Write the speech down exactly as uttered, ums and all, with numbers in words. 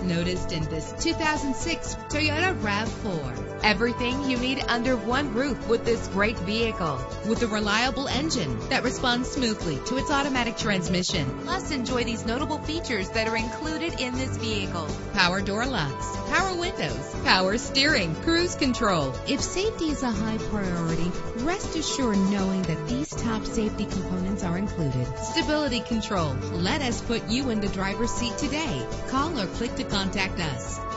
noticed in this two thousand six Toyota RAV four. Everything you need under one roof with this great vehicle. With a reliable engine that responds smoothly to its automatic transmission. Plus, enjoy these notable features that are included in this vehicle. Power door locks, power windows, power steering, cruise control. If safety is a high priority, rest assured knowing that these top safety components are included. Stability control. Let us put you in the driver's seat today. Call or click to contact us.